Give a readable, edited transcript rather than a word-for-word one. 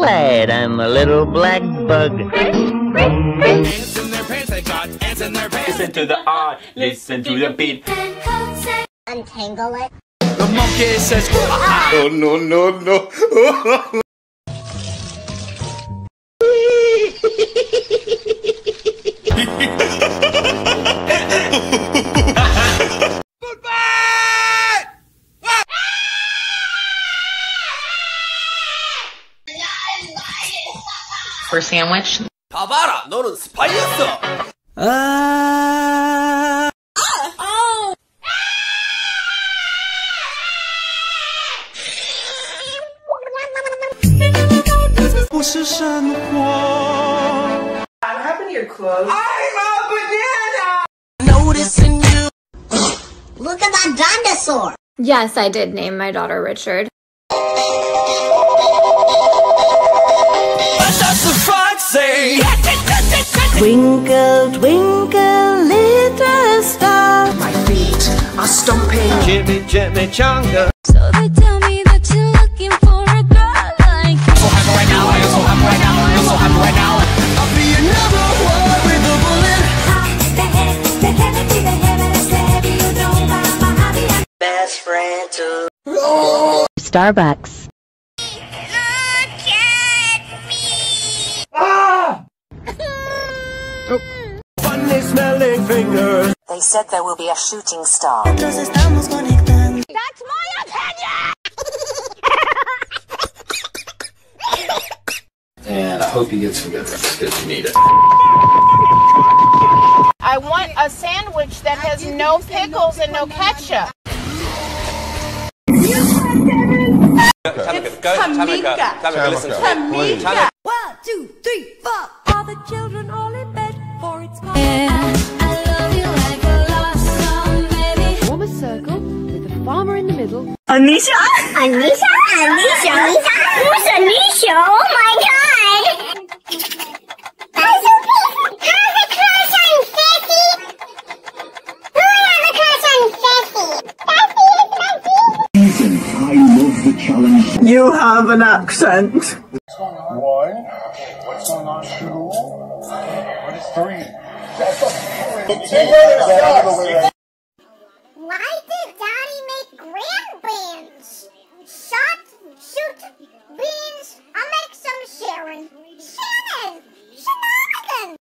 quiet, I'm a little black bug. Ants in their pants, they got ants in their pants. Listen to the art, listen to the beat. Untangle it. The monkey says, ah! Oh, no, no, no. For sandwich. 봐봐라, 너는 스파이였어. What happened to your clothes? I'm a banana. Noticing you. Look at that dinosaur. Yes, I did name my daughter Richard. What does the frog say? Twinkle, twinkle, little star. My feet are stomping. Jimmy, Jimmy, Chonga. So they tell me that you're looking for a girl like me. So happy right now, I am so happy right now, I am so happy right now. I'll be your number one with a bullet. Best friend too. Starbucks. Funny smelling fingers. They said there will be a shooting star. That's my opinion. And I hope you get some good rest because you need it. I want a sandwich that has no pickles and no ketchup. It's Tamika. Listen to Tamika. 1, 2, 3, 4. All the children all in bed for its mom. Yeah, I love you like a lost song, baby. Form a circle with the farmer in the middle. Anisha? Anisha? Anisha? Anisha? Who's Anisha? Oh my god! Has a crush on Sissy? Who has a crush on Sissy? I love the challenge. You have an accent. What's going on? 1. What's going on? 2. What is 3? That's a Why did Daddy make grand beans? Shoot beans. I'll make some Sharon. Shannon!